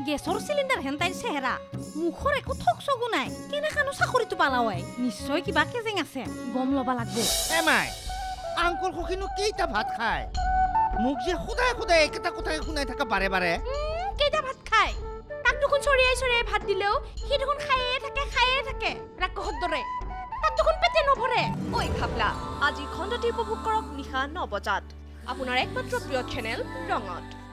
গেছৰ চিলিণ্ডাৰ হেন তাইৰ চেহেৰা মুখৰ একো ঠক চগু নাই কেনেকানো চাকৰিটো পালাৱাই নিশ্চয় কিবা কেজেং আছে গম ল'বা লাগব এমাই আংকল সখিনো কেইটা ভাত খায় মোক যে সদায় সদায় একেটা কথাই শুনাই থাকা বাৰে বাৰে কেইটা ভাত খায় তাক দেখোন চৰিয়াই ভাত দিলেও সি দেখোন খায়ে থাকে ৰাক্ষসৰ দৰে তাক দেখোন পেটে নভৰে ঐ খাপলা আজি খণ্ডটি উপভোগ কৰক নিশা ৯ বজাত আপোনাৰ একমাত্ৰ প্ৰিয় চেনেল ৰঙত